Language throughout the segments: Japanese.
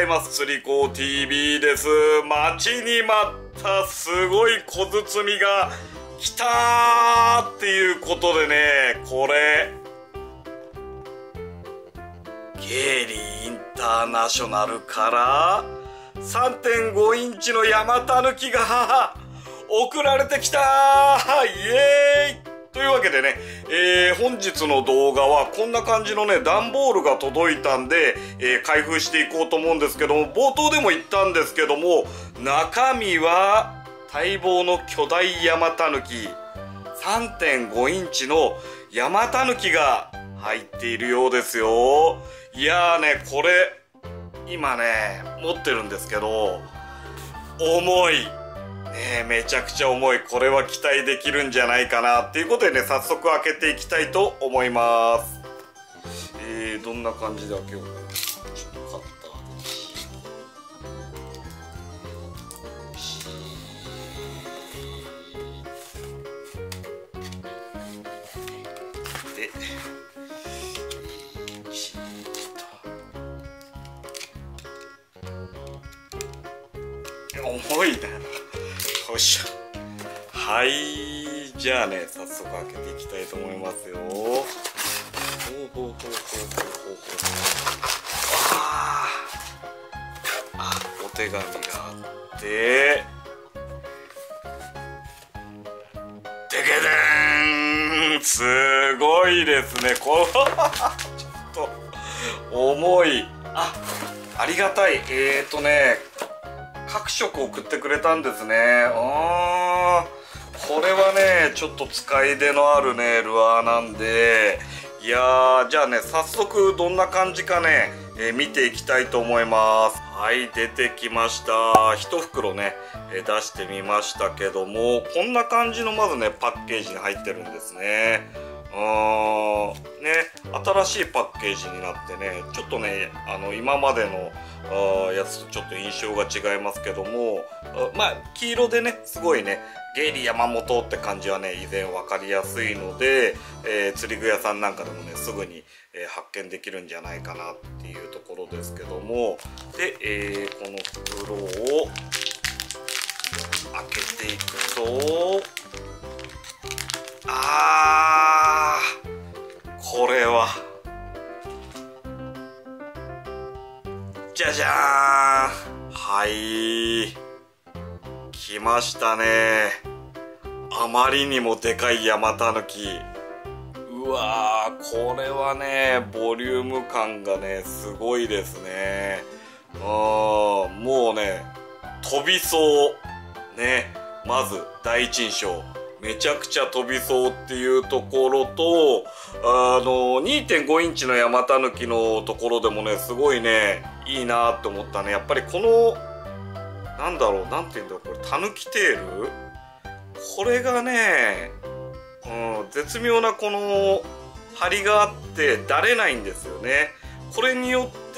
ます。釣り子 TV です。待ちに待ったすごい小包が来たーっていうことでね、これゲイリーインターナショナルから 3.5 インチのヤマタヌキが送られてきたー。イエーイというわけでね、本日の動画はこんな感じのね、段ボールが届いたんで、開封していこうと思うんですけども、冒頭でも言ったんですけども、中身は待望の巨大ヤマタヌキ 3.5 インチのヤマタヌキが入っているようですよ。いやーね、これ今ね持ってるんですけど、重いね、めちゃくちゃ重い。これは期待できるんじゃないかなっていうことでね、早速開けていきたいと思います。どんな感じで開けようかな。ちょっとカッターで重いな。よいしょ。はい、じゃあね、早速開けていきたいと思いますよ。お手紙があって、でけでーん、すごいですね。これちょっと重い。ありがたい。各色送ってくれたんですね。これはね、ちょっと使い出のあるね、ルアーなんで、いやー、じゃあね、早速どんな感じかね、見ていきたいと思います。はい、出てきました。一袋ね、出してみましたけども、こんな感じのまずね、パッケージに入ってるんですね。新しいパッケージになってね、ちょっとね、今までのやつとちょっと印象が違いますけども、黄色でね、すごいね、ゲイリー山本って感じはね、以前分かりやすいので、釣り具屋さんなんかでもね、すぐに、発見できるんじゃないかなっていうところですけども、で、この袋を開けていくと、これはじゃじゃーん。はい、来ましたね。あまりにもでかいヤマタヌキ。うわー、これはね、ボリューム感がね、すごいですね。もうね、飛びそうね。まず第一印象、めちゃくちゃ飛びそうっていうところと、2.5 インチのヤマタヌキのところでもね、すごいね、いいなって思ったね。やっぱりこの、なんだろう、なんて言うんだろう、これ、タヌキテール？これがね、絶妙なこの、張りがあって、だれないんですよね。これによって、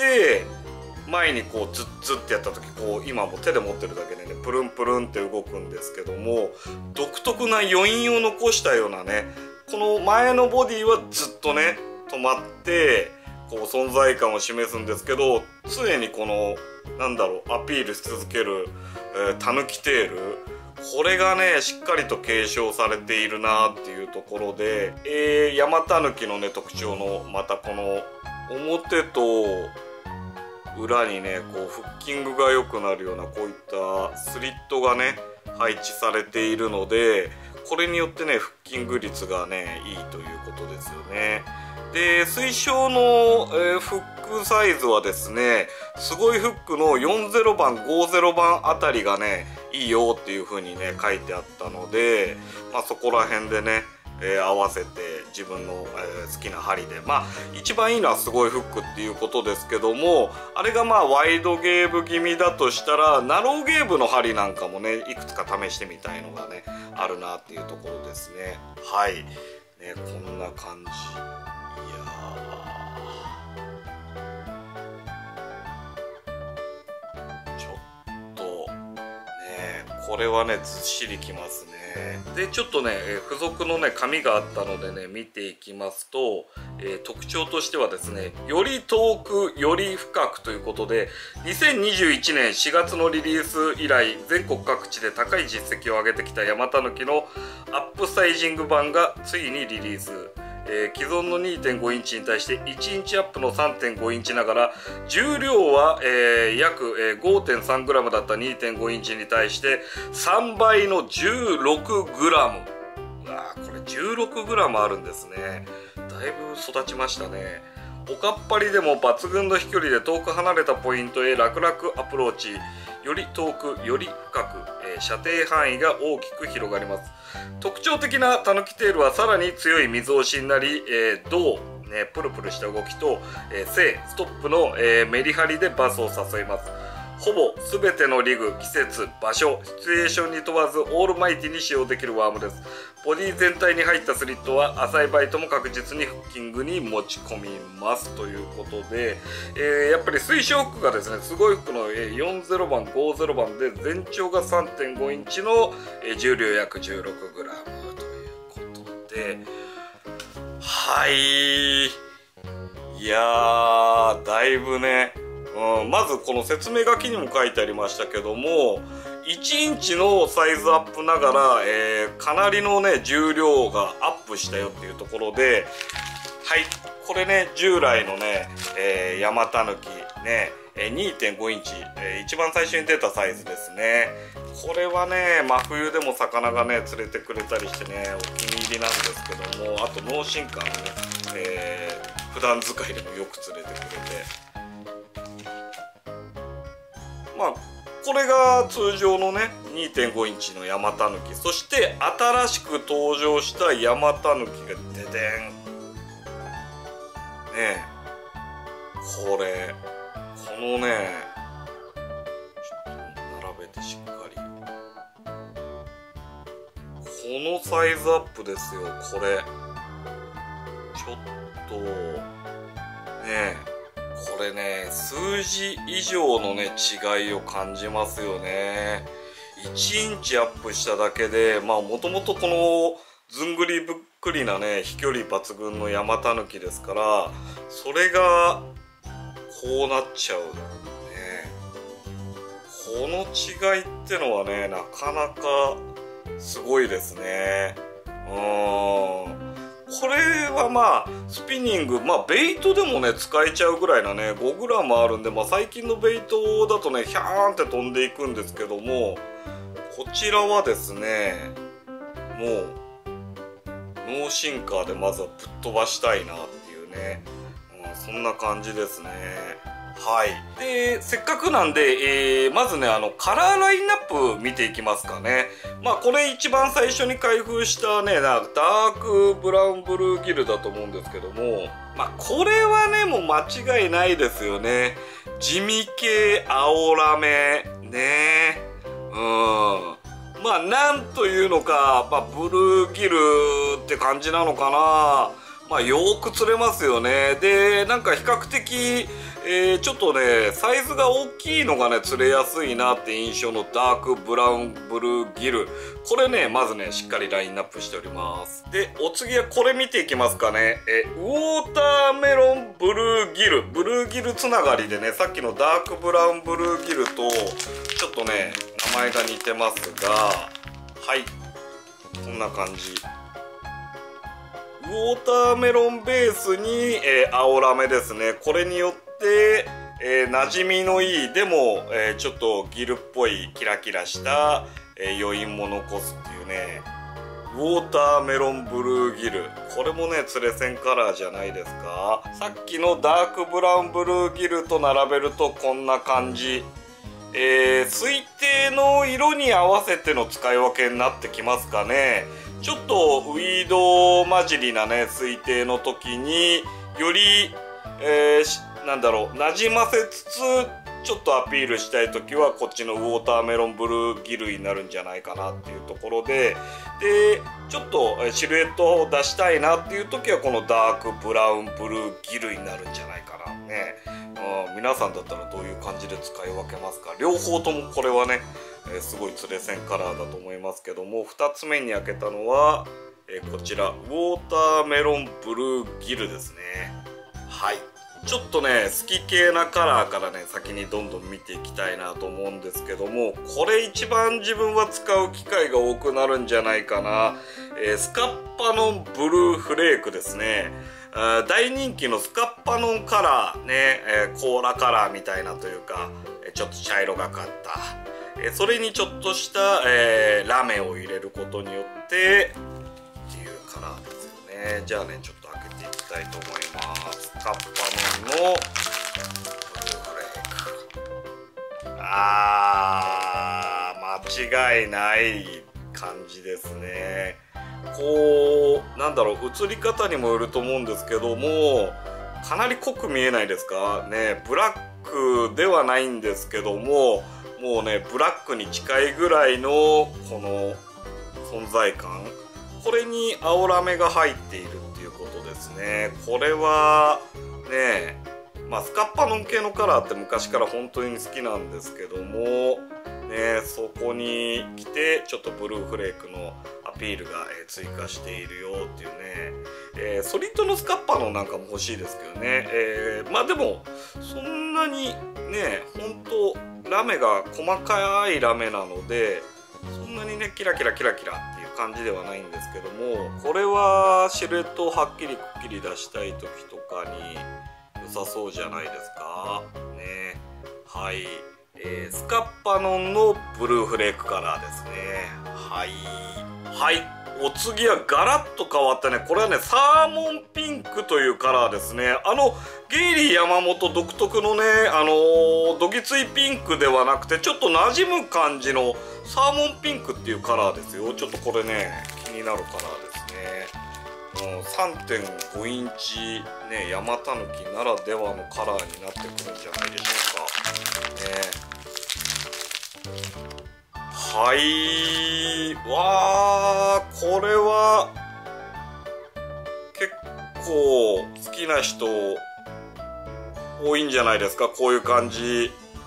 前にこうズッズッってやった時、こう今も手で持ってるだけでね、プルンプルンって動くんですけども、独特な余韻を残したようなね、この前のボディはずっとね止まってこう存在感を示すんですけど、常にこのなんだろう、アピールし続けるタヌキテール、これがねしっかりと継承されているなっていうところで、ヤマタヌキのね特徴のまたこの表と裏にねこうフッキングが良くなるようなこういったスリットがね配置されているので、これによってねフッキング率がねいいということですよね。で推奨の、フックサイズはですね、すごいフックの40番50番あたりがねいいよっていう風にね書いてあったので、そこら辺でね合わせて自分の、好きな針で、一番いいのはすごいフックっていうことですけども、あれがワイドゲーブ気味だとしたらナローゲーブの針なんかもねいくつか試してみたいのがねあるなっていうところですね。はいね、こんな感じ。いやー、ちょっとね、ここれはねずっしりきますね。でちょっとね付属のね紙があったのでね見ていきますと、特徴としてはですね、より遠くより深くということで、2021年4月のリリース以来全国各地で高い実績を上げてきたヤマタヌキのアップサイジング版がついにリリース。既存の 2.5 インチに対して1インチアップの 3.5 インチながら、重量は、約 5.3g だった 2.5 インチに対して3倍の 16g。うわー、これ 16g あるんですね。だいぶ育ちましたね。おかっぱりでも抜群の飛距離で遠く離れたポイントへ楽々アプローチ。より遠くより深く、射程範囲が大きく広がります。特徴的なタヌキテールはさらに強い水押しになり、胴、プルプルした動きと、正ストップの、メリハリでバスを誘います。ほぼ全てのリグ、季節、場所、シチュエーションに問わずオールマイティに使用できるワームです。ボディ全体に入ったスリットは浅いバイトも確実にフッキングに持ち込みますということで、やっぱり推奨フックがですね、すごいフックの40番、50番で全長が 3.5 インチの重量約 16g ということで、はい、いやーだいぶね、まずこの説明書きにも書いてありましたけども、1インチのサイズアップながら、かなりのね重量がアップしたよっていうところで、はい、これね従来のね、ヤマタヌキね 2.5 インチ、一番最初に出たサイズですね。これはね真冬でも魚がね釣れてくれたりしてねお気に入りなんですけども、あとノーシンカーのね、普段使いでもよく釣れてくれて、まあこれが通常のね 2.5 インチのヤマタヌキ、そして新しく登場したヤマタヌキがででんねえ、このねちょっと並べてしっかり、このサイズアップですよ。これちょっとねえ、これね数字以上のね違いを感じますよね。1インチアップしただけで、まあもともとこのずんぐりぶっくりなね飛距離抜群のヤマタヌキですから、それがこうなっちゃうね。この違いってのはねなかなかすごいですね。これはまあスピニング、まあベイトでもね使えちゃうぐらいなね 5g あるんで、まあ最近のベイトだとねヒャーンって飛んでいくんですけども、こちらはですねもうノーシンカーでまずはぶっ飛ばしたいなっていうね、そんな感じですね。はい。で、せっかくなんで、まずね、カラーラインナップ見ていきますかね。まあ、これ一番最初に開封したね、ダークブラウンブルーギルだと思うんですけども、まあ、これはね、もう間違いないですよね。地味系青ラメ、ね。まあ、なんというのか、まあ、ブルーギルって感じなのかな。まあ、よーく釣れますよね。で、なんか比較的、ちょっとねサイズが大きいのがね釣れやすいなって印象のダークブラウンブルーギル、これねまずねしっかりラインナップしております。でお次はこれ見ていきますかね。ウォーターメロンブルーギルつながりでね、さっきのダークブラウンブルーギルとちょっとね名前が似てますが、はい、こんな感じ。ウォーターメロンベースに、青ラメですね。これによって馴染みのいいでも、ちょっとギルっぽいキラキラした、余韻も残すっていうねウォーターメロンブルーギル、これもね釣れ線カラーじゃないですか。さっきのダークブラウンブルーギルと並べるとこんな感じ。推定の色に合わせての使い分けになってきますかね。ちょっとウィード混じりなね推定の時により、なんだろう、馴染ませつつちょっとアピールしたい時はこっちのウォーターメロンブルーギルになるんじゃないかなっていうところで、ちょっとシルエットを出したいなっていう時はこのダークブラウンブルーギルになるんじゃないかなね。 皆さんだったらどういう感じで使い分けますか？両方ともこれはね、すごい釣れ線カラーだと思いますけども、2つ目に開けたのは、こちらウォーターメロンブルーギルですね。はい、ちょっとね好き系なカラーからね先にどんどん見ていきたいなと思うんですけども、これ一番自分は使う機会が多くなるんじゃないかな。スカッパノンブルーフレークですね。大人気のスカッパノンカラーね、コーラカラーみたいなというか、ちょっと茶色がかった、それにちょっとした、ラメを入れることによってっていうカラーですよね。じゃあねちょっと開けていきたいと思います。スカッパノンのブルーフレーク、間違いない感じですね。こうなんだろう、映り方にもよると思うんですけども、かなり濃く見えないですかね。ブラックではないんですけども、もうねブラックに近いぐらいのこの存在感、これに青ラメが入っているっていうことですね。これはね、スカッパノン系のカラーって昔から本当に好きなんですけどもね、そこに来てちょっとブルーフレークのアピールが追加しているよっていうね、ソリッドのスカッパノンなんかも欲しいですけどね、でもそんなにね本当ラメが細かいラメなので、そんなにねキラキラキラキラっていう感じではないんですけども、これはシルエットをはっきりくっきり出したい時とかに良さそうじゃないですかね。はい、スカッパノンのブルーフレークカラーですね。はいはい、お次はガラッと変わったね。これはねサーモンピンクというカラーですね。ゲイリー山本独特のねどぎついピンクではなくて、ちょっと馴染む感じのサーモンピンクっていうカラーですよ。ちょっとこれね気になるカラーですね。3.5 インチねヤマタヌキならではのカラーになってくるんじゃないでしょうかね。はい、わー、これは結構好きな人多いんじゃないですか、こういう感じ。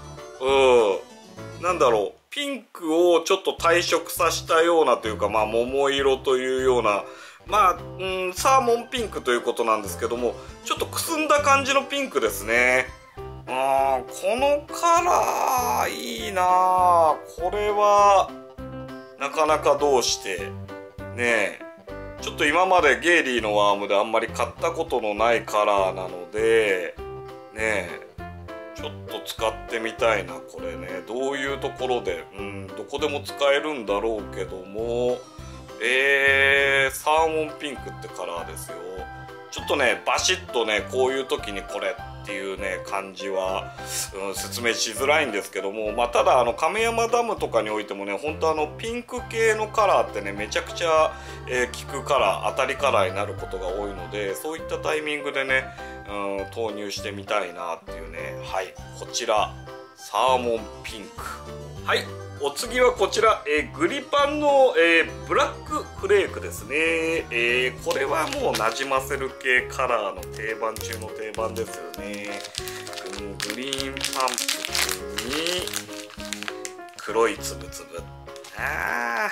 なんだろう、ピンクをちょっと退色させたようなというか、桃色というような、サーモンピンクということなんですけども、ちょっとくすんだ感じのピンクですね。このカラーいいなあ。これはなかなかどうしてね、ちょっと今までゲイリーのワームであんまり買ったことのないカラーなのでね、ちょっと使ってみたいな。これねどういうところでどこでも使えるんだろうけども、サーモンピンクってカラーですよ。ちょっとねバシッとねこういう時にこれっていうね感じは、説明しづらいんですけども、ただ亀山ダムとかにおいてもね、本当ピンク系のカラーってねめちゃくちゃ、効くカラー、当たりカラーになることが多いので、そういったタイミングでね、投入してみたいなっていうね。はい、こちらサーモンピンク。はい、お次はこちら、グリパンの、ブラックフレークですね。これはもうなじませる系カラーの定番中の定番ですよね。グリーンパンプキンに黒いつぶつぶ。はい、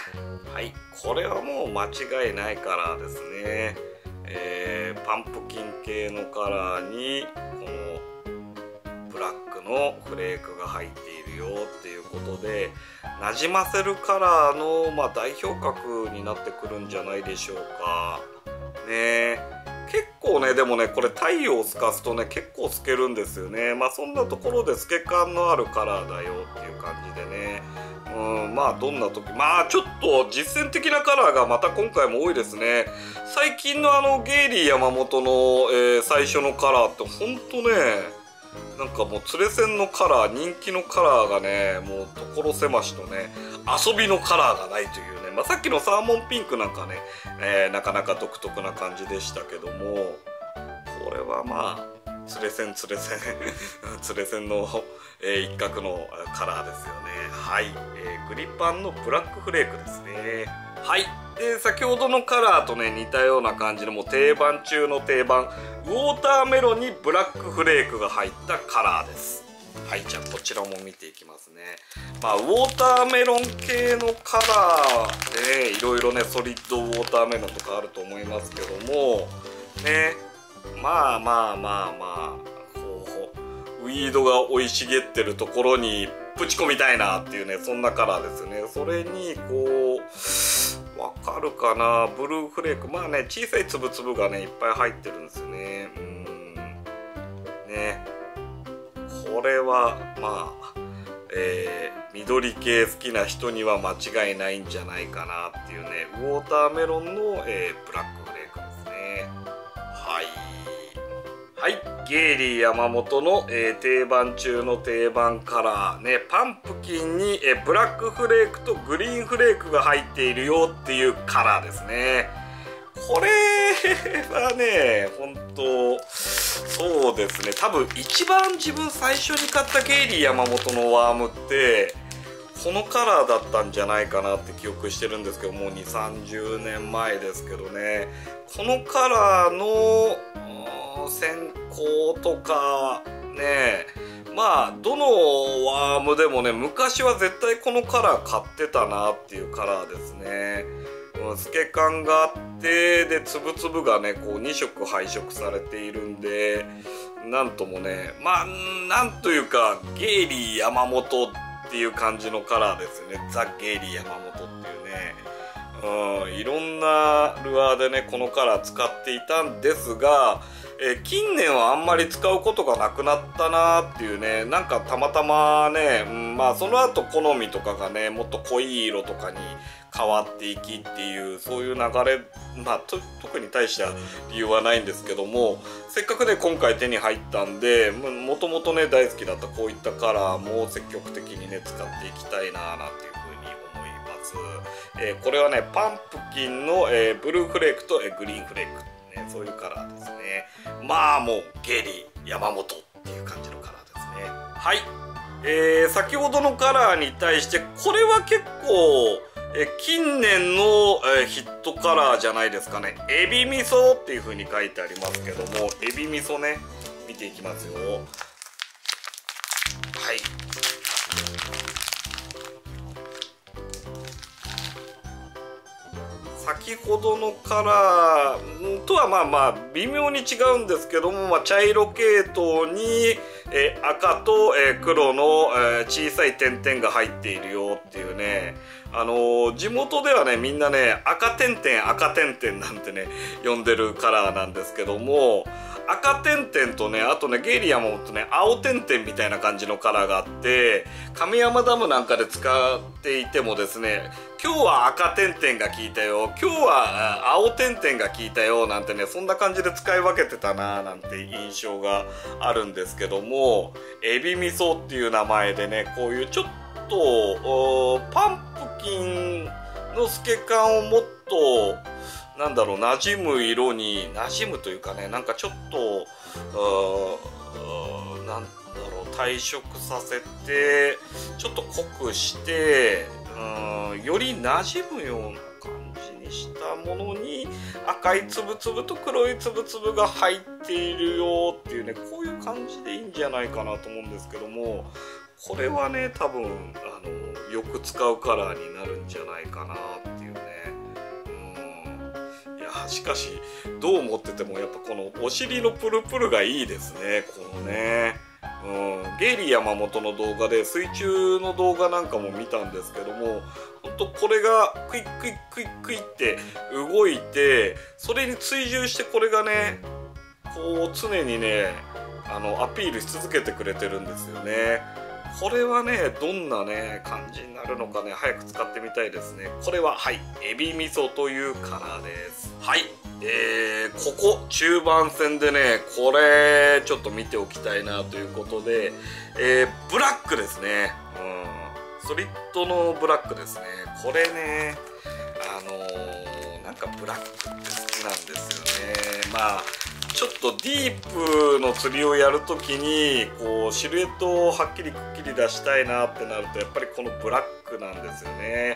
これはもう間違いないカラーですね。パンプキン系のカラーにこのブラックのフレークが入っているよっていうことで、なじませるカラーの、代表格になってくるんじゃないでしょうかね。結構ねでもねこれ太陽を透かすとね結構透けるんですよね。そんなところで透け感のあるカラーだよっていう感じでね、どんな時ちょっと実践的なカラーがまた今回も多いですね。最近のゲイリー山本の、最初のカラーってほんとねなんかもう釣れ線のカラー、人気のカラーがねもう所狭しとね遊びのカラーがないというね。さっきのサーモンピンクなんかね、なかなか独特な感じでしたけども、これは釣れ線釣れ線の、一角のカラーですよね。はい、グリパンのブラックフレークですね。はい、 で先ほどのカラーとね似たような感じのもう定番中の定番、ウォーターメロンにブラックフレークが入ったカラーです。はい、じゃあこちらも見ていきますね。まあウォーターメロン系のカラーでね、いろいろねソリッドウォーターメロンとかあると思いますけどもね、まあこうウィードが生い茂ってるところにぶち込みたいなっていうね、そんなカラーですよね。それにこうわかるかな、ブルーフレーク、まあね小さい粒々がねいっぱい入ってるんですよね。ね、これはまあ、緑系好きな人には間違いないんじゃないかなっていうね、ウォーターメロンの、ブラックフレークですね。はい、ゲイリー山本の、定番中の定番カラーね、パンプキンに、ブラックフレークとグリーンフレークが入っているよっていうカラーですね。これはね本当そうですね、多分一番自分最初に買ったゲイリー山本のワームってこのカラーだったんじゃないかなって記憶してるんですけど、もう2、30年前ですけどね、このカラーの先行とかね、まあどのワームでもね昔は絶対このカラー買ってたなっていうカラーですね。透け感があってで粒々がねこう2色配色されているんで、なんともね、まあなんというかゲイリー山本っていう感じのカラーですよね。ザ・ゲイリー山本っていうね、いろんなルアーでねこのカラー使っていたんですが、近年はあんまり使うことがなくなったなっていうね、なんかたまたまね、まあその後好みとかがねもっと濃い色とかに変わっていきっていうそういう流れ、まあ特に対しては理由はないんですけども、せっかくね今回手に入ったんで、もともとね大好きだったこういったカラーも積極的にね使っていきたいななんていうふうに思います。これはねパンプキンの、ブルーフレークと、グリーンフレーク、ね、そういうカラーですね。まあもうゲイリー山本っていう感じのカラーですね。はい、先ほどのカラーに対してこれは結構近年の、ヒットカラーじゃないですかね。エビ味噌っていう風に書いてありますけども、エビ味噌ね見ていきますよ。はい、先ほどのカラーとはまあ微妙に違うんですけども、茶色系統に、赤と、黒の、小さい点々が入っているよっていうね、地元ではねみんなね赤点々なんてね呼んでるカラーなんですけども、赤点々とねあとねゲイリー山本ね青点々みたいな感じのカラーがあって、亀山ダムなんかで使っていてもですね、今日は赤点々が効いたよ、今日は青点々が効いたよなんてね、そんな感じで使い分けてたななんて印象があるんですけども、エビ味噌っていう名前でねこういうちょっとパンプキンの透け感をもっとなんだろう馴染む色に馴染むというかね、なんかちょっとなんだろう退色させてちょっと濃くしてより馴染むような感じにしたものに赤い粒々と黒い粒々が入っているよっていうね、こういう感じでいいんじゃないかなと思うんですけども、これはね多分よく使うカラーになるんじゃないかなっていうね。いやしかしどう思っててもやっぱこのお尻のプルプルがいいですね、このね。ゲイリー山本の動画で水中の動画なんかも見たんですけども、ほんとこれがクイックイックイックイって動いて、それに追従してこれがねこう常にねアピールし続けてくれてるんですよね。これはねどんなね感じになるのかね早く使ってみたいですね。これははいエビ味噌というカラーです。はい、ここ中盤戦でねこれちょっと見ておきたいなということで、ブラックですね。ソリッドのブラックですね。これねなんかブラックって好きなんですよね。まあちょっとディープの釣りをやるときにこうシルエットをはっきりくっきり出したいなってなるとやっぱりこのブラックなんですよね。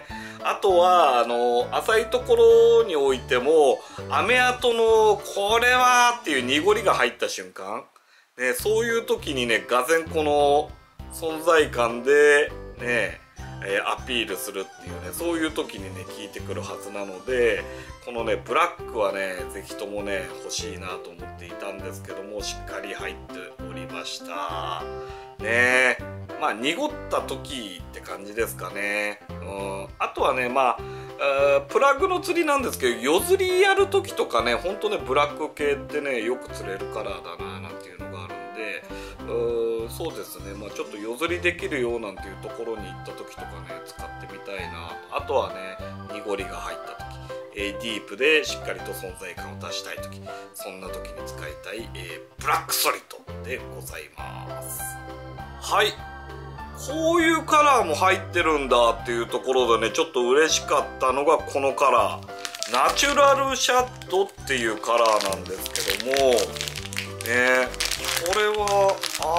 あとは浅いところにおいても雨跡のこれはっていう濁りが入った瞬間、ね、そういう時にねがぜんこの存在感でねアピールするっていうね、そういう時にね効いてくるはずなので、このねブラックはね是非ともね欲しいなと思っていたんですけども、しっかり入っておりましたね。まあ濁った時って感じですかね。あとはねプラグの釣りなんですけど、夜釣りやる時とかね、ほんとねブラック系ってねよく釣れるカラーだななんていうのがあるんで、そうですね、ちょっと夜釣りできるよなんていうところに行った時とかね使ってみたいな。あとはね濁りが入った時、ディープでしっかりと存在感を出したい時、そんな時に使いたい、ブラックソリッドでございます。はい、こういうカラーも入ってるんだっていうところでねちょっと嬉しかったのがこのカラー、ナチュラルシャッドっていうカラーなんですけどもね、これは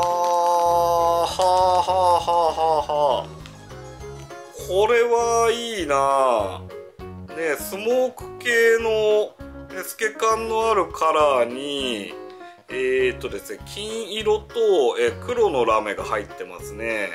これはいいなね。スモーク系の透け感のあるカラーにですね、金色と黒のラメが入ってますね。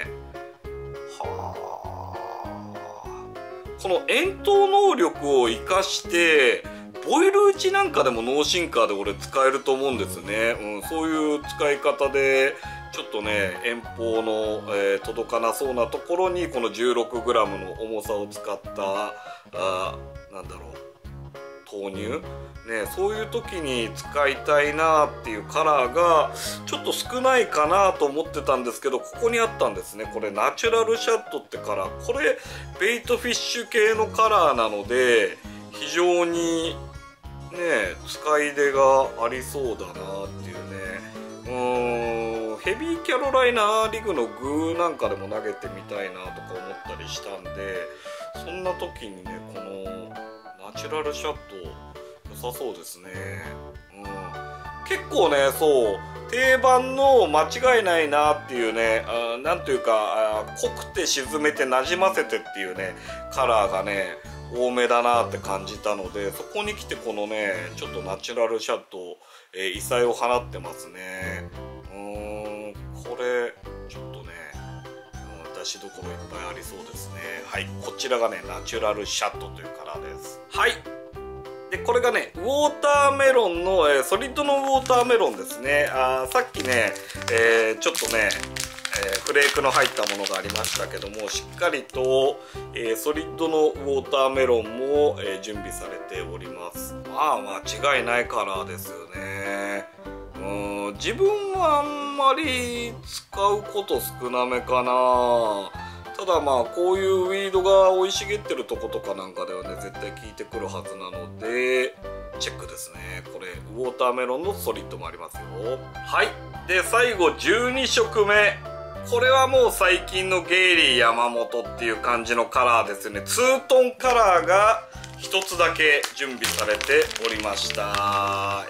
はあ、この遠投能力を生かしてボイル打ちなんかでもノーシンカーで俺使えると思うんですね。そういう使い方でちょっとね遠方の、届かなそうなところにこの 16g の重さを使ったなんだろう投入ね、そういう時に使いたいなっていうカラーがちょっと少ないかなと思ってたんですけど、ここにあったんですね。これナチュラルシャットってカラー、これベイトフィッシュ系のカラーなので非常にね使い出がありそうだなっていうね。ヘビーキャロライナーリグのグーなんかでも投げてみたいなとか思ったりしたんで、そんな時にねこのナチュラルシャット良さそうですね。結構ねそう定番の間違いないなっていうね、なんというか濃くて沈めてなじませてっていうねカラーがね多めだなって感じたので、そこに来てこのねちょっとナチュラルシャット、異彩を放ってますね。これちょっとね出しどころいっぱいありそうですね。はい、こちらがねナチュラルシャットというカラーです。はい、でこれがねウォーターメロンの、ソリッドのウォーターメロンですね。さっきね、ちょっとね、フレークの入ったものがありましたけども、しっかりと、ソリッドのウォーターメロンも、準備されております。間違いないカラーですよね。自分はあんまり使うこと少なめかな。ただこういうウィードが生い茂ってるとことかなんかではね絶対効いてくるはずなのでチェックですね。これウォーターメロンのソリッドもありますよ。はい、で最後12色目、これはもう最近のゲイリー山本っていう感じのカラーですよね。ツートンカラーが一つだけ準備されておりました。はい、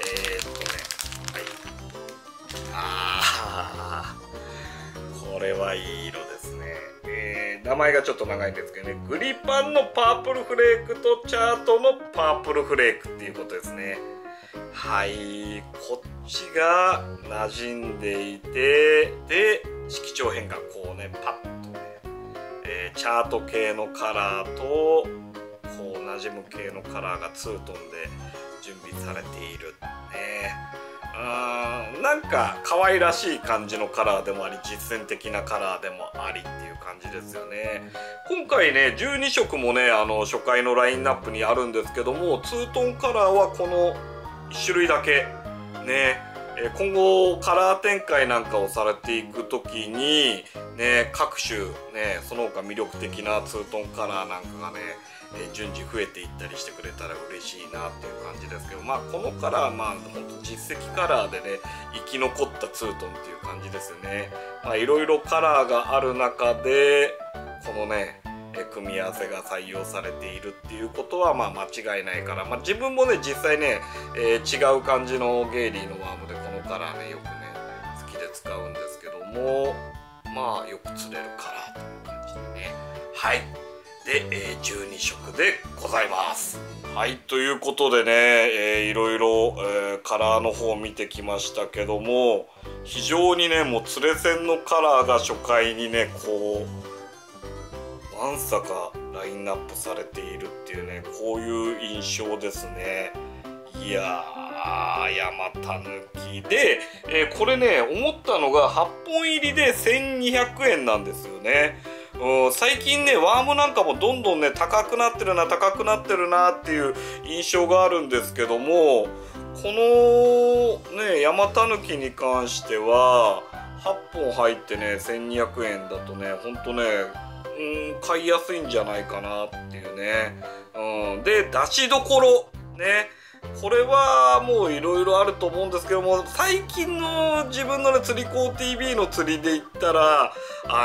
これはいい色ですね。名前がちょっと長いんですけどね、グリパンのパープルフレークとチャートのパープルフレークっていうことですね。はい、こっちが馴染んでいて、で色調変がこうねパッとね、チャート系のカラーとこう馴染む系のカラーがツートンで準備されているね。なんか可愛らしい感じのカラーでもあり、実践的なカラーでもありっていう感じですよね。今回ね12色もね初回のラインナップにあるんですけども、ツートンカラーはこの1種類だけね。今後カラー展開なんかをされていく時にね各種ねその他魅力的なツートンカラーなんかがね順次増えていったりしてくれたら嬉しいなっていう感じですけど、このカラーほんと実績カラーでね生き残ったツートンっていう感じですよね。いろいろカラーがある中でこのね組み合わせが採用されているっていうことは間違いないから、自分もね実際ね、違う感じのゲイリーのワームでこのカラーねよくね好きで使うんですけども、よく釣れるカラーという感じでね。はい、 で、12色でございます。はい、ということでね、いろいろ、カラーの方を見てきましたけども、非常にねもう釣れ線のカラーが初回にねこうわんさかラインナップされているっていうね、こういう印象ですね。いやー、山田抜きで、これね思ったのが8本入りで1200円なんですよね。最近ねワームなんかもどんどんね高くなってるなっていう印象があるんですけども、このね山田抜きに関しては8本入ってね1200円だとねほんとね買いやすいんじゃないかなっていうね。で出しどころね、これはもういろいろあると思うんですけども、最近の自分のね釣り子 TV の釣りで言ったら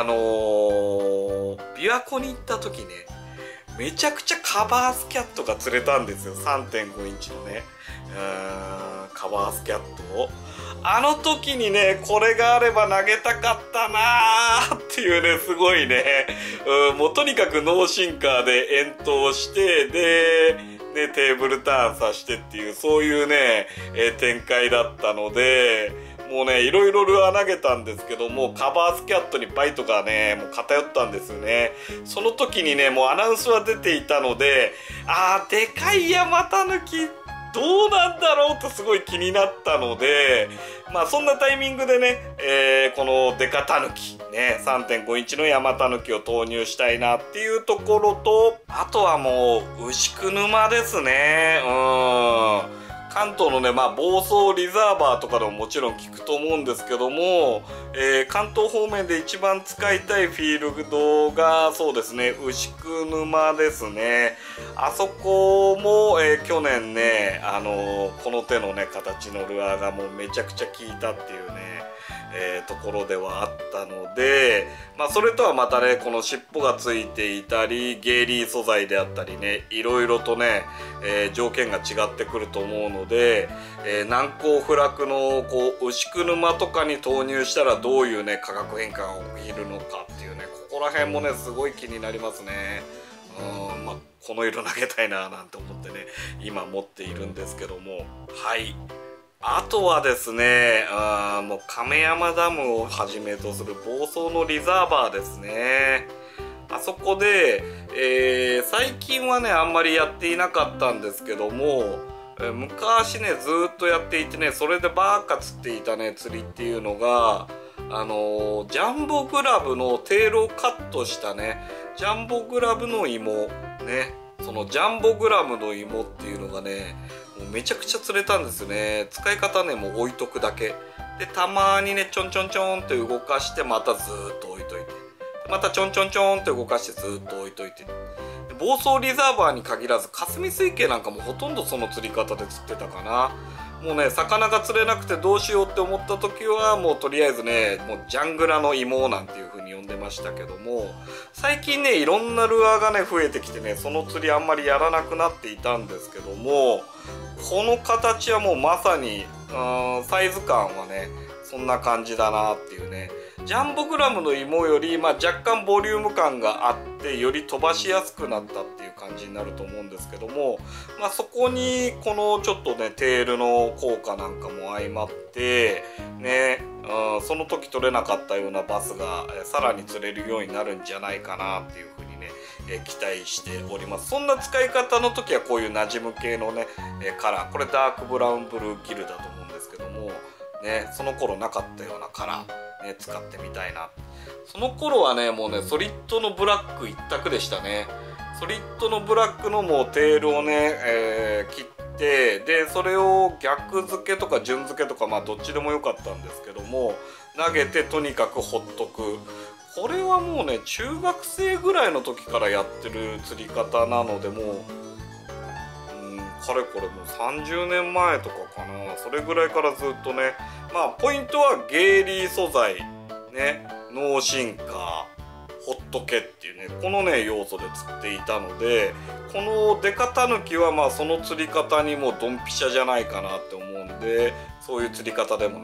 琵琶湖に行った時ねめちゃくちゃカバースキャットが釣れたんですよ。 3.5 インチのねカバースキャットをあの時にねこれがあれば投げたかったなーっていうね、すごいねもうとにかくノーシンカーで遠投してでね、テーブルターンさしてっていうそういうね、展開だったので、もうねいろいろルアー投げたんですけどもカバースキャットにバイトがねもう偏ったんですよね。その時にねもうアナウンスは出ていたので、でかい山田抜きどうなんだろうとすごい気になったので、まあそんなタイミングでね、このデカタヌキね 3.5 インチの山田抜きを投入したいなっていうところと、あとはもう牛久沼ですね。関東のね房総リザーバーとかでももちろん聞くと思うんですけども、関東方面で一番使いたいフィールドがそうですね牛久沼ですね。あそこも、去年ねこの手のね形のルアーがもうめちゃくちゃ効いたっていうねところではあったので、それとはまたねこの尻尾がついていたりゲイリー素材であったりねいろいろとね、条件が違ってくると思うので、難攻不落のこう牛久沼とかに投入したらどういうね価格変化が起きるのかっていうね、ここら辺もねすごい気になりますね。この色投げたいななんて思ってね今持っているんですけども、はい。あとはですね、もう亀山ダムをはじめとする房総のリザーバーですね。あそこで、最近はねあんまりやっていなかったんですけども、昔ねずっとやっていてね、それでバーカ釣っていたね釣りっていうのがジャンボグラブのテールをカットしたねジャンボグラブの芋ね、そのジャンボグラムの芋っていうのがねもうめちゃくちゃ釣れたんですよね。使い方ねもう置いとくだけで、たまにねちょんちょんちょんって動かしてまたずーっと置いといて、またちょんちょんちょんって動かしてずーっと置いといて、房総リザーバーに限らず霞水系なんかもほとんどその釣り方で釣ってたかな。もうね魚が釣れなくてどうしようって思った時はもうとりあえずねもうジャングラの芋なんていう風に呼んでましたけども、最近ねいろんなルアーがね増えてきてねその釣りあんまりやらなくなっていたんですけども、この形はもうまさにサイズ感はねそんな感じだなっていうね。ジャンボグラムの芋より、若干ボリューム感があってより飛ばしやすくなったっていう感じになると思うんですけども、そこにこのちょっとねテールの効果なんかも相まってね、その時取れなかったようなバスがさらに釣れるようになるんじゃないかなっていうふうにね期待しております。そんな使い方の時はこういう馴染む系のねカラー、これダークブラウンブルーギルだと思うんですけどもね、その頃なかったようなカラー、ね、使ってみたいな。その頃はねもうねソリッドのブラック一択でしたね。ソリッドのブラックのもうテールをね、切ってでそれを逆付けとか順付けとかどっちでもよかったんですけども投げてとにかくほっとく。これはもうね中学生ぐらいの時からやってる釣り方なのでもうかれこれもう30年前とかかな、それぐらいからずっとねポイントはゲイリー素材ねノーシンカーほっとけっていうねこのね要素で釣っていたので、このデカタヌキはその釣り方にもドンピシャじゃないかなって思うんで、そういう釣り方でもね試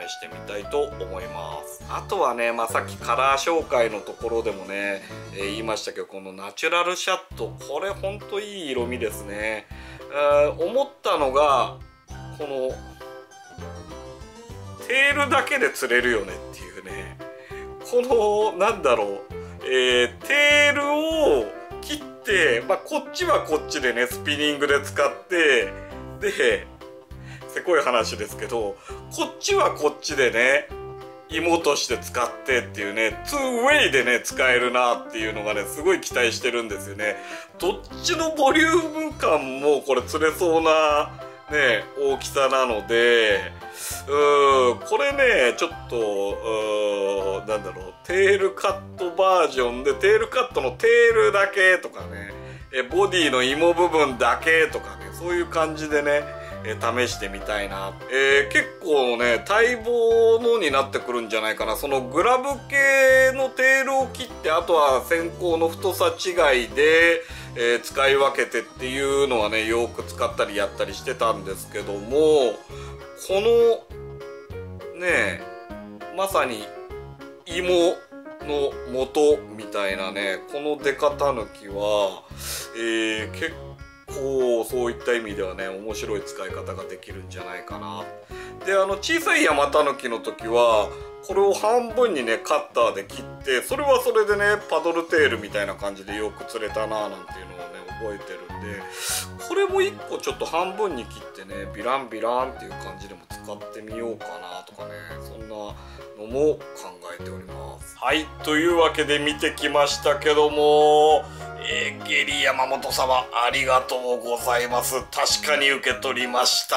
してみたいと思います。あとはね、さっきカラー紹介のところでもね、言いましたけど、このナチュラルシャット、これほんといい色味ですね。思ったのがこのテールだけで釣れるよねっていうね、このなんだろう、テールを切って、こっちはこっちでねスピニングで使って、でせこい話ですけど、こっちはこっちでね芋として使ってっていうね、2 way でね使えるなっていうのがねすごい期待してるんですよね。どっちのボリューム感もこれ釣れそうなね大きさなので、これねちょっとなんだろう、テールカットバージョンで、テールカットのテールだけとかね、ボディの芋部分だけとかね、そういう感じでね試してみたいな。結構ね待望のになってくるんじゃないかな。そのグラブ系のテールを切って、あとは線香の太さ違いで、使い分けてっていうのはねよく使ったりやったりしてたんですけども、このねまさに芋の元みたいなねこの出方抜きは、結構そういった意味ではね面白い使い方ができるんじゃないかな。で小さい山たぬきの時はこれを半分にねカッターで切って、それはそれでねパドルテールみたいな感じでよく釣れたなーなんていうのをね覚えてるんで、これも1個ちょっと半分に切ってねビランビランっていう感じでも使ってみようかなとかね、そんなのも考えております。はい、というわけで見てきましたけども、ゲリ山本様ありがとうございます。確かに受け取りました。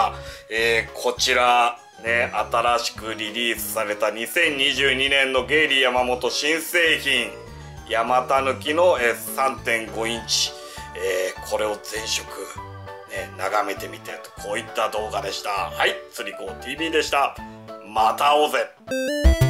こちらね新しくリリースされた2022年のゲイリー山本新製品山たぬきの 3.5 インチ、これを全色、ね、眺めてみてと、こういった動画でした。はい、釣り子 TV でした。また会おうぜ。